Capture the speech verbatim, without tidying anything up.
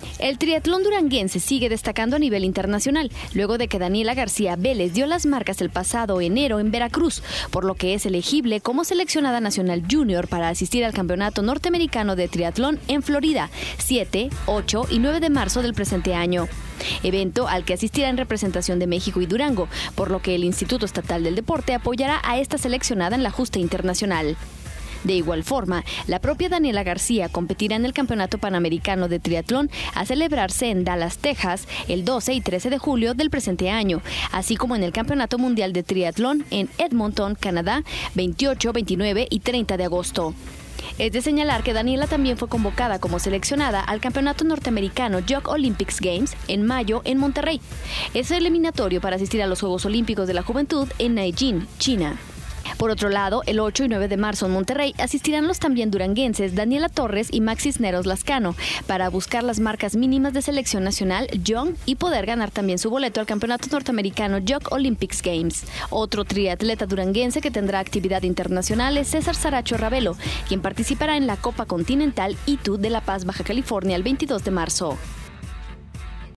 El triatlón duranguense sigue destacando a nivel internacional, luego de que Daniela García Vélez dio las marcas el pasado enero en Veracruz, por lo que es elegible como seleccionada nacional junior para asistir al Campeonato Norteamericano de Triatlón en Florida, siete, ocho y nueve de marzo del presente año. Evento al que asistirá en representación de México y Durango, por lo que el Instituto Estatal del Deporte apoyará a esta seleccionada en la justa internacional. De igual forma, la propia Daniela García competirá en el Campeonato Panamericano de Triatlón a celebrarse en Dallas, Texas, el doce y trece de julio del presente año, así como en el Campeonato Mundial de Triatlón en Edmonton, Canadá, veintiocho, veintinueve y treinta de agosto. Es de señalar que Daniela también fue convocada como seleccionada al Campeonato Norteamericano Jog Olympics Games en mayo en Monterrey. Es eliminatorio para asistir a los Juegos Olímpicos de la Juventud en Nanjing, China. Por otro lado, el ocho y nueve de marzo en Monterrey asistirán los también duranguenses Daniela Torres y Maxi Cisneros Lascano para buscar las marcas mínimas de selección nacional Young y poder ganar también su boleto al Campeonato Norteamericano Jog Olympics Games. Otro triatleta duranguense que tendrá actividad internacional es César Saracho Ravelo, quien participará en la Copa Continental I T U de La Paz, Baja California, el veintidós de marzo.